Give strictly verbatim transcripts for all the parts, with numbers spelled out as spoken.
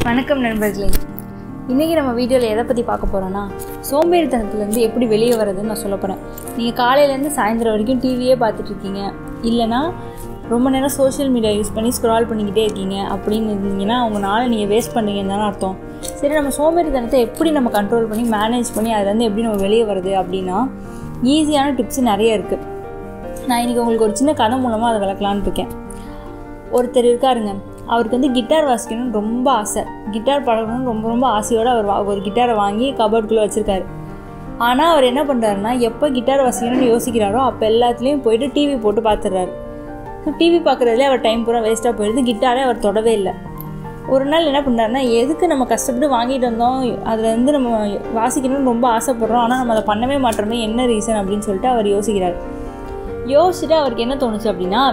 வணக்கம் நண்பர்களே. இன்றைக்கி நம்ம வீடியோவில் எதை பற்றி பார்க்க போகிறோன்னா, சோம்பேறித்தனத்துலேருந்து எப்படி வெளியே வர்றதுன்னு நான் சொல்ல போகிறேன். நீங்கள் காலையிலேருந்து சாயந்தரம் வரைக்கும் டிவியே பார்த்துட்ருக்கீங்க, இல்லைனா ரொம்ப நேரம் சோஷியல் மீடியா யூஸ் பண்ணி ஸ்க்ரால் பண்ணிக்கிட்டே இருக்கீங்க அப்படின்னு இருந்தீங்கன்னா உங்கள் நாளை நீங்கள் வேஸ்ட் பண்ணுறீங்கன்னு தானே அர்த்தம். சரி, நம்ம சோம்பேறித்தனத்தை எப்படி நம்ம கண்ட்ரோல் பண்ணி மேனேஜ் பண்ணி அதுலேருந்து எப்படி நம்ம வெளியே வருது அப்படின்னா, ஈஸியான டிப்ஸ் நிறைய இருக்குது. நான் இன்றைக்கி உங்களுக்கு ஒரு சின்ன கதை மூலமாக அதை விளக்கலான்னு இருக்கேன். ஒருத்தர் இருக்காருங்க, அவருக்கு வந்து கிட்டார் வாசிக்கணும்னு ரொம்ப ஆசை. கிட்டார் பழகணும்னு ரொம்ப ரொம்ப ஆசையோடு அவர் ஒரு கிட்டாரை வாங்கி கபோர்டுக்குள்ளே வச்சுருக்காரு. ஆனால் அவர் என்ன பண்ணுறாருன்னா, எப்போ கிட்டார் வாசிக்கணும்னு யோசிக்கிறாரோ அப்போ எல்லாத்துலேயும் போய்ட்டு டிவி போட்டு பார்த்துடுறாரு. டிவி பார்க்குறதுலே அவர் டைம் பூரா வேஸ்ட்டாக போயிடுது. கிட்டாரே அவர் தொடவே இல்லை. ஒரு நாள் என்ன பண்ணுறாருன்னா, எதுக்கு நம்ம கஷ்டப்பட்டு வாங்கிட்டு வந்தோம், அதில் வந்து நம்ம வாசிக்கணும்னு ரொம்ப ஆசைப்படுறோம், ஆனால் நம்ம அதை பண்ணவே மாட்டோமே, என்ன ரீசன் அப்படின்னு சொல்லிட்டு அவர் யோசிக்கிறார். யோசிச்சுட்டு அவருக்கு என்ன தோணுச்சு அப்படின்னா,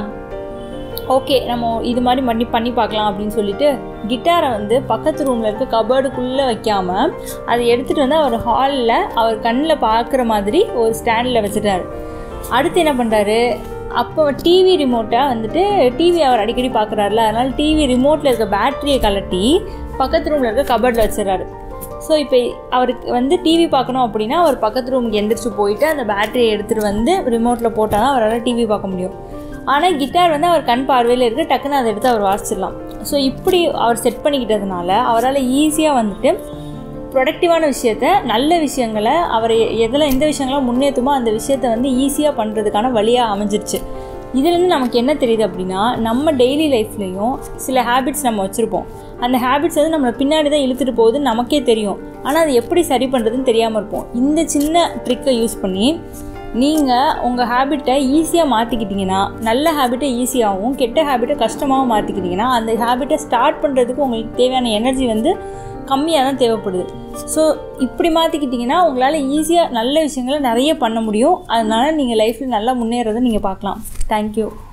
ஓகே நம்ம இது மாதிரி பண்ணி பண்ணி பார்க்கலாம் அப்படின்னு சொல்லிட்டு கிட்டாரை வந்து பக்கத்து ரூமில் இருக்க கபோர்டுக்குள்ளே வைக்காமல் அதை எடுத்துகிட்டு வந்து அவர் ஹாலில் அவர் கண்ணில் பார்க்குற மாதிரி ஒரு ஸ்டாண்டில் வச்சுட்டார். அடுத்து என்ன பண்ணுறாரு, அப்போ டிவி ரிமோட்டை வந்துட்டு டிவி அவர் அடிக்கடி பார்க்குறாருல, அதனால் டிவி ரிமோட்டில் இருக்க பேட்டரியை கலட்டி பக்கத்து ரூமில் இருக்க கபோர்டில் வச்சிடறாரு. ஸோ இப்போ அவருக்கு வந்து டிவி பார்க்கணும் அப்படின்னா அவர் பக்கத்து ரூமுக்கு எந்திரிச்சு போயிட்டு அந்த பேட்டரியை எடுத்துகிட்டு வந்து ரிமோட்டில் போட்டால் தான் அவரால் டிவி பார்க்க முடியும். ஆனால் கிட்டார் வந்து அவர் கண் பார்வையில் இருக்க, டக்குன்னு அதை எடுத்து அவர் வாசிச்சிடலாம். ஸோ இப்படி அவர் செட் பண்ணிக்கிட்டதுனால அவரால் ஈஸியாக வந்துட்டு ப்ரொடக்டிவான விஷயத்த, நல்ல விஷயங்களை அவர் எதில் எந்த விஷயங்களாம் முன்னேற்றுமோ அந்த விஷயத்த வந்து ஈஸியாக பண்ணுறதுக்கான வழியாக அமைஞ்சிருச்சு. இதுலேருந்து நமக்கு என்ன தெரியுது அப்படின்னா, நம்ம டெய்லி லைஃப்லேயும் சில ஹேபிட்ஸ் நம்ம வச்சுருப்போம். அந்த ஹேபிட்ஸ் வந்து நம்மளை பின்னாடி தான் இழுத்துட்டு போகுதுன்னு நமக்கே தெரியும். ஆனால் அது எப்படி சரி பண்ணுறதுன்னு தெரியாமல் இருப்போம். இந்த சின்ன ட்ரிக்கை யூஸ் பண்ணி நீங்கள் உங்கள் ஹேபிட்டை ஈஸியாக மாற்றிக்கிட்டிங்கன்னா, நல்ல ஹேபிட்டை ஈஸியாகவும் கெட்ட ஹேபிட்டை கஷ்டமாகவும் மாற்றிக்கிட்டிங்கன்னா, அந்த ஹேபிட்டை ஸ்டார்ட் பண்ணுறதுக்கு உங்களுக்கு தேவையான எனர்ஜி வந்து கம்மியாக தான் தேவைப்படுது. ஸோ இப்படி மாற்றிக்கிட்டிங்கன்னா உங்களால் ஈஸியாக நல்ல விஷயங்களை நிறைய பண்ண முடியும். அதனால் நீங்கள் லைஃப்பில் நல்லா முன்னேறதை நீங்கள் பார்க்கலாம். தேங்க்யூ.